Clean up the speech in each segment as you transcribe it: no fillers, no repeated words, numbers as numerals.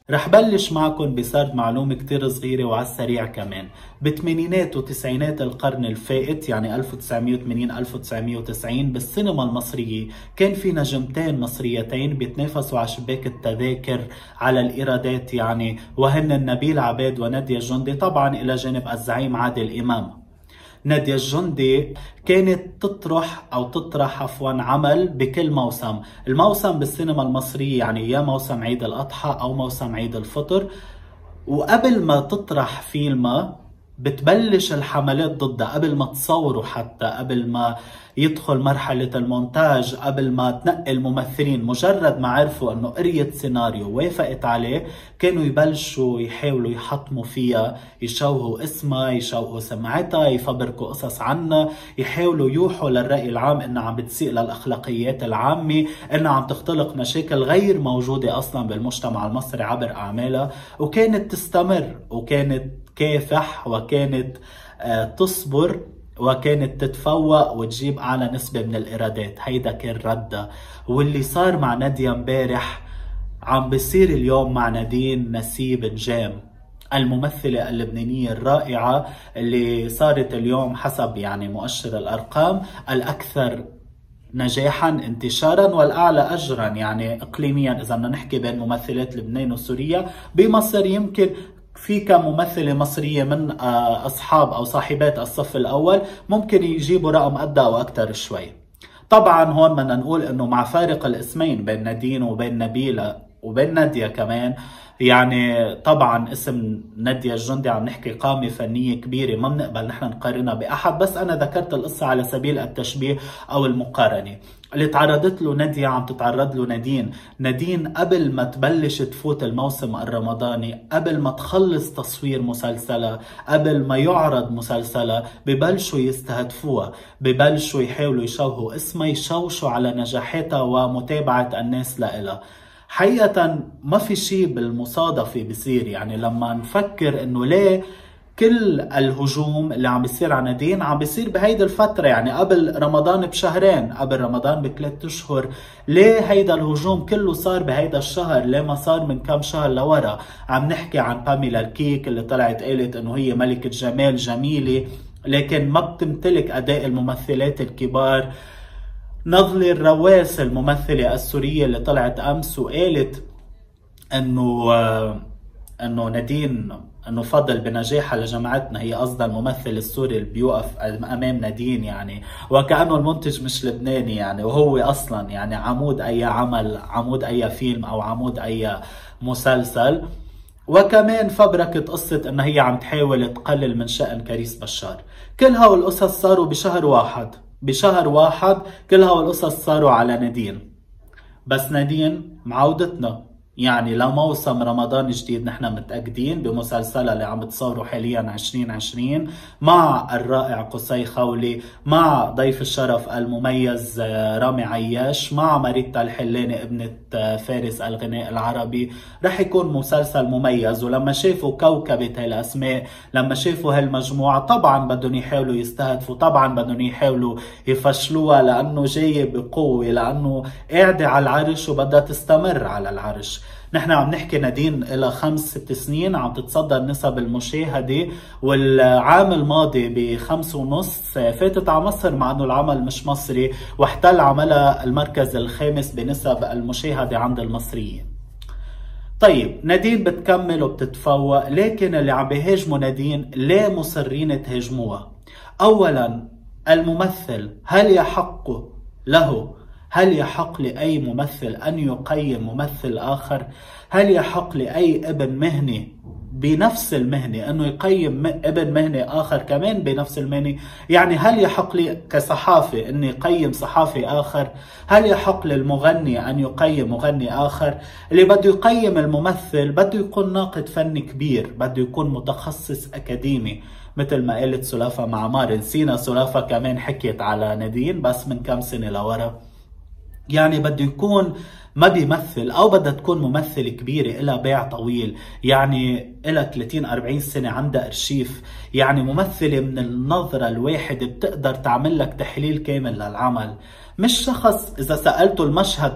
رح بلش معكم بسرد معلومة كتير صغيرة وعلى السريع كمان. بالثمانينات وتسعينات القرن الفائت، يعني 1980-1990، بالسينما المصرية كان في نجمتين مصريتين بيتنافسوا على شباك التذاكر على الإيرادات، يعني وهن نبيل عبيد ونادية الجندي، طبعا إلى جانب الزعيم عادل إمام. نادية الجندي كانت تطرح عمل بكل موسم. الموسم بالسينما المصرية يعني يا موسم عيد الأضحى أو موسم عيد الفطر، وقبل ما تطرح فيلمها بتبلش الحملات ضدها، قبل ما تصوروا، حتى قبل ما يدخل مرحلة المونتاج، قبل ما تنقي الممثلين. مجرد ما عرفوا انه قريت سيناريو وافقت عليه كانوا يبلشوا يحاولوا يحطموا فيها، يشوهوا اسمها، يشوهوا سمعتها، يفبركوا قصص عنها، يحاولوا يوحوا للرأي العام انها عم بتسيء للأخلاقيات العامة، انها عم تختلق مشاكل غير موجودة اصلا بالمجتمع المصري عبر اعمالها. وكانت تستمر، وكانت كافح، وكانت تصبر، وكانت تتفوق وتجيب أعلى نسبة من الإيرادات. هيدا كان ردها. واللي صار مع نادية امبارح عم بيصير اليوم مع نادين نسيب نجام، الممثلة اللبنانية الرائعة اللي صارت اليوم حسب يعني مؤشر الأرقام الأكثر نجاحا، انتشارا، والأعلى أجرا يعني إقليميا. إذا بدنا نحكي بين ممثلات لبنان وسوريا، بمصر يمكن في كم ممثلة مصرية من أصحاب أو صاحبات الصف الأول ممكن يجيبوا رقم قد أو أكثر شوي. طبعا هون بدنا نقول إنه مع فارق الاسمين بين نادين وبين نبيلة وبين نادية كمان، يعني طبعا اسم نادية الجندي عم نحكي قامة فنية كبيرة، ما بنقبل نحن نقارنها بأحد، بس أنا ذكرت القصة على سبيل التشبيه أو المقارنة. اللي تعرضت له نادية عم تتعرض له نادين. نادين قبل ما تبلش تفوت الموسم الرمضاني، قبل ما تخلص تصوير مسلسلها، قبل ما يعرض مسلسلها، ببلشوا يستهدفوها، ببلشوا يحاولوا يشوهوا اسمها، يشوشوا على نجاحاتها ومتابعة الناس لها. حقيقة ما في شيء بالمصادفة بصير، يعني لما نفكر انه ليه كل الهجوم اللي عم بيصير على نادين عم بيصير بهيدي الفترة، يعني قبل رمضان بشهرين، قبل رمضان ب3 أشهر، ليه هيدا الهجوم كله صار بهيدا الشهر؟ ليه ما صار من كم شهر لورا؟ عم نحكي عن باميلا الكيك اللي طلعت قالت انه هي ملكة جمال جميلة لكن ما بتمتلك اداء الممثلات الكبار. نضلي الرواس الممثلة السورية اللي طلعت امس وقالت انه نادين انه فضل بنجاحها لجماعتنا، هي قصدها الممثل السوري اللي بيوقف امام نادين، يعني وكأنه المنتج مش لبناني، يعني وهو اصلا يعني عمود اي عمل، عمود اي فيلم او عمود اي مسلسل. وكمان فبركت قصة انها هي عم تحاول تقلل من شأن كريس بشار. كل هول القصص صاروا بشهر واحد كل هول القصص صاروا على نادين. بس نادين معودتنا يعني لموسم رمضان جديد، نحن متأكدين بمسلسلها اللي عم تصوره حاليا 2020 مع الرائع قصي خولي، مع ضيف الشرف المميز رامي عياش، مع ماريتا الحلاني ابنة فارس الغناء العربي. رح يكون مسلسل مميز. ولما شافوا كوكبة هالأسماء، لما شافوا هالمجموعة، طبعا بدهم يحاولوا يستهدفوا، طبعا بدهم يحاولوا يفشلوها، لأنه جاية بقوة، لأنه قاعدة على العرش وبدها تستمر على العرش. نحن عم نحكي نادين إلى 5-6 سنين عم تتصدر نسب المشاهدة، والعام الماضي ب5.5 فاتت على مصر، مع انه العمل مش مصري، واحتل عملها المركز الخامس بنسب المشاهدة عند المصريين. طيب نادين بتكمل وبتتفوق، لكن اللي عم بيهاجموا نادين ليه مصرين تهاجموها؟ اولا الممثل، هل يحق لأي ممثل أن يقيم ممثل آخر؟ هل يحق لأي ابن مهنة بنفس المهنة أنه يقيم ابن مهنة آخر كمان بنفس المهنة؟ يعني هل يحق لي كصحافي أن يقيم صحافي آخر؟ هل يحق للمغني أن يقيم مغني آخر؟ اللي بده يقيم الممثل بده يكون ناقد فني كبير، بده يكون متخصص أكاديمي، مثل ما قالت سلافة معمار. نسينا سلافة كمان حكيت على نادين بس من كم سنة لورا. يعني بده يكون ما بيمثل، او بدها تكون ممثل كبيرة إلها باع طويل، يعني إلها 30-40 سنة، عندها ارشيف، يعني ممثلة من النظرة الواحدة بتقدر تعمل لك تحليل كامل للعمل. مش شخص إذا سألته المشهد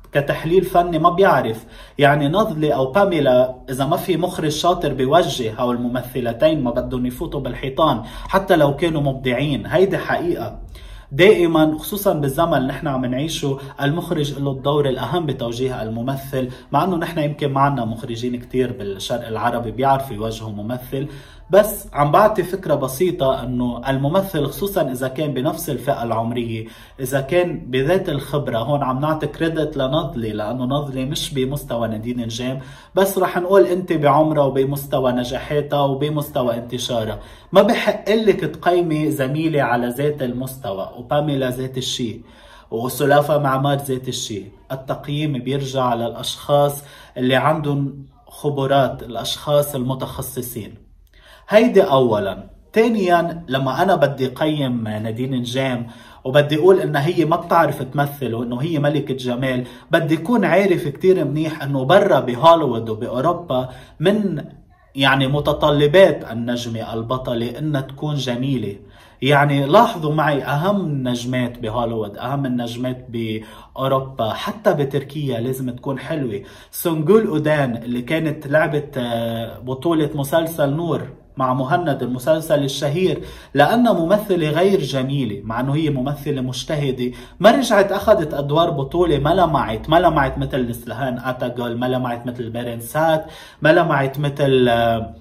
كتحليل فني ما بيعرف. يعني نضلي او باميلا اذا ما في مخرج شاطر بيوجه، او الممثلتين ما بدهم يفوتوا بالحيطان حتى لو كانوا مبدعين. هيدي حقيقة دائما، خصوصا بالزمن اللي نحن عم نعيشه، المخرج له الدور الاهم بتوجيه الممثل. مع انه نحن يمكن ما عنا مخرجين كتير بالشرق العربي بيعرفوا يوجهوا ممثل، بس عم بعطي فكرة بسيطة انه الممثل خصوصا اذا كان بنفس الفئة العمرية، اذا كان بذات الخبرة. هون عم نعطي كريدت لنضلي لانه نضلي مش بمستوى نادين نجام، بس رح نقول انت بعمرها وبمستوى نجاحاتها وبمستوى انتشارها. ما بحق لك تقيمي زميلة على ذات المستوى، وباميلا ذات الشيء، وسلافة معمار ذات الشيء. التقييم بيرجع للاشخاص اللي عندهم خبرات، الاشخاص المتخصصين. هيدي اولا. ثانيا، لما انا بدي قيم نادين نجام وبدي اقول انها هي ما بتعرف تمثل وانه هي ملكة جمال، بدي اكون عارف كتير منيح انه برا بهوليوود وباوروبا من يعني متطلبات النجمة البطلة انها تكون جميلة. يعني لاحظوا معي، اهم النجمات بهوليوود، اهم النجمات باوروبا، حتى بتركيا لازم تكون حلوة. سنجول اودان اللي كانت لعبت بطولة مسلسل نور مع مهند، المسلسل الشهير، لأنها ممثلة غير جميلة، مع أنه هي ممثلة مجتهدة، ما رجعت أخذت أدوار بطولة، ما لمعت مثل نسلهان أتاغول، ما لمعت مثل بيرنسات، ما لمعت مثل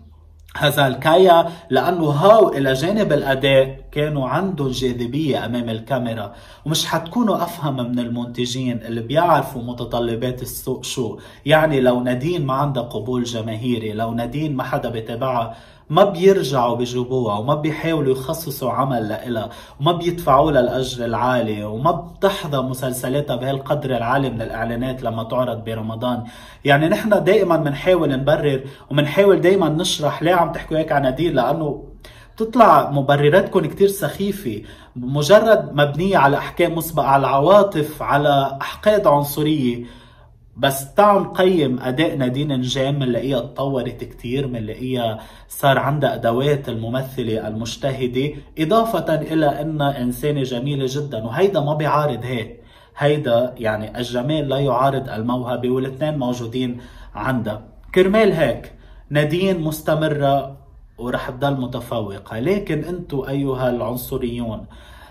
هازالكايا، لأنه هاو إلى جانب الأداء كانوا عندهم جاذبية أمام الكاميرا. ومش حتكونوا أفهم من المنتجين اللي بيعرفوا متطلبات السوق شو. يعني لو نادين ما عندها قبول جماهيري، لو نادين ما حدا بيتابعها، ما بيرجعوا بيجيبوها، وما بيحاولوا يخصصوا عمل لإلها، وما بيدفعوا لها الأجر العالي، وما بتحظى مسلسلاتها بهالقدر العالي من الإعلانات لما تعرض برمضان. يعني نحن دائما بنحاول نبرر وبنحاول دائما نشرح ليه عم تحكوا هيك عن نادين، لأنه تطلع مبرراتكم كتير سخيفة، مجرد مبنية على أحكام مسبقة، على عواطف، على أحقاد عنصرية. بس تعالوا نقيم اداء نادين نجام، بنلاقيها تطورت كتير، بنلاقيها صار عندها ادوات الممثله المجتهده، اضافه الى انها انسانه جميله جدا. وهيدا ما بيعارض هيك، هيدا يعني الجمال لا يعارض الموهبه، والاثنين موجودين عندها. كرمال هيك نادين مستمره ورح تضل متفوقه. لكن انتو ايها العنصريون،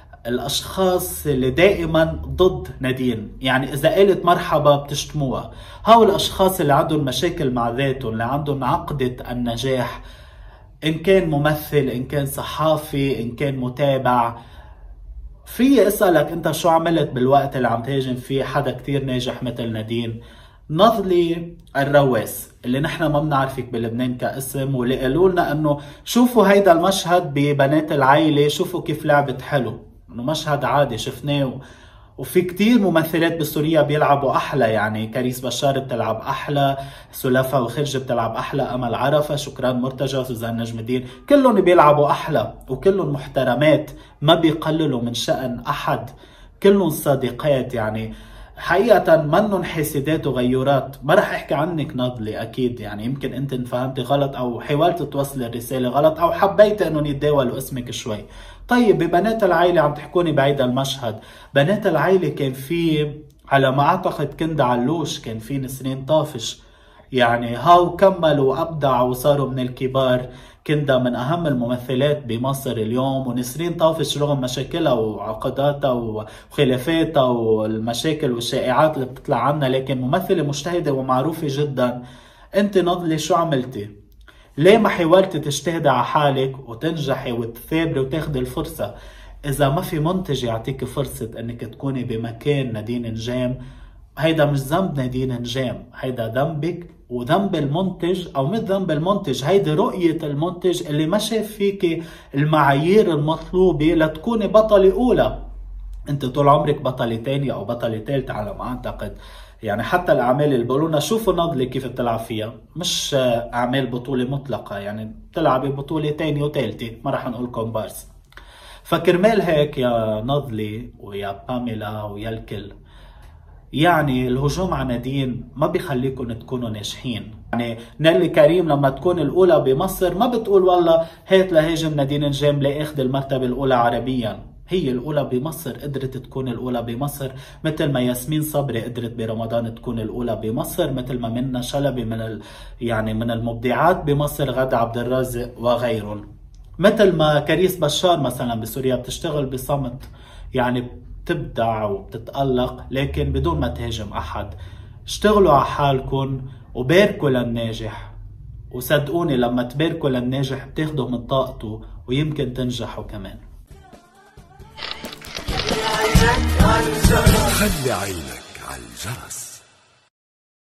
الاشخاص اللي دائما ضد نادين، يعني اذا قالت مرحبا بتشتموها، هؤلاء الاشخاص اللي عندهم مشاكل مع ذاتهم، اللي عندهم عقدة النجاح، ان كان ممثل، ان كان صحافي، ان كان متابع. في اسألك انت شو عملت بالوقت اللي عم تهاجم فيه حدا كتير ناجح مثل نادين؟ نضلي الرواس اللي نحن ما بنعرفك بلبنان كاسم، واللي قالوا لنا انه شوفوا هيدا المشهد ببنات العائلة، شوفوا كيف لعبت حلو، انه مشهد عادي شفناه. وفي كتير ممثلات بسوريا بيلعبوا احلى، يعني كريس بشار بتلعب احلى، سلافة وخرج بتلعب احلى، امل عرفة، شكران مرتجى، سوزان نجم الدين، كلهم بيلعبوا احلى وكلهم محترمات، ما بيقللوا من شأن احد، كلهم صادقات. يعني حقيقة منن حاسدات وغيورات. ما رح احكي عنك نضلي اكيد، يعني يمكن انت فهمتي غلط او حاولت توصل الرسالة غلط او حبيت انهم يتداولوا اسمك شوي. طيب ببنات العائلة عم تحكوني بعيد المشهد، بنات العائلة كان في على ما اعتقد كندا علوش، كان في نسرين طافش، يعني هاو كملوا وابدعوا وصاروا من الكبار. كندا من اهم الممثلات بمصر اليوم، ونسرين طافش رغم مشاكلها وعقداتها وخلافاتها والمشاكل والشائعات اللي بتطلع عنها، لكن ممثلة مجتهدة ومعروفة جدا. انت نضلي شو عملتي؟ ليه ما حاولتي تجتهدي على حالك وتنجحي وتثابري وتاخدي الفرصة؟ اذا ما في منتج يعطيك فرصة انك تكوني بمكان نادين نجام، هيدا مش ذنب نادين نجام، هيدا ذنبك وذنب المنتج، او مش ذنب المنتج، هيدي رؤية المنتج اللي ما شاف فيك المعايير المطلوبة لتكوني بطلة اولى. انت طول عمرك بطلة تانية او بطلة ثالثة على ما اعتقد. يعني حتى الاعمال اللي بيقولونا شوفوا نضلي كيف بتلعب فيها، مش اعمال بطولة مطلقة، يعني بتلعبي بطولة تانية وثالثة، ما رح نقول كومبارس. فكرمال هيك يا نضلي ويا باميلا ويا الكل، يعني الهجوم على نادين ما بيخليكم تكونوا ناجحين. يعني نيلي كريم لما تكون الاولى بمصر ما بتقول والله هات لهاجم نادين نجام لاخذ المرتبة الاولى عربيا، هي الأولى بمصر، قدرت تكون الأولى بمصر، مثل ما ياسمين صبري قدرت برمضان تكون الأولى بمصر، مثل ما منى شلبي من المبدعات بمصر، غادة عبد الرازق وغيرهم. مثل ما كريس بشار مثلا بسوريا بتشتغل بصمت، يعني بتبدع وبتتألق لكن بدون ما تهاجم أحد. اشتغلوا على حالكم وباركوا للناجح، وصدقوني لما تباركوا للناجح بتاخدوا من طاقته ويمكن تنجحوا كمان. خلي عينك على الجرس.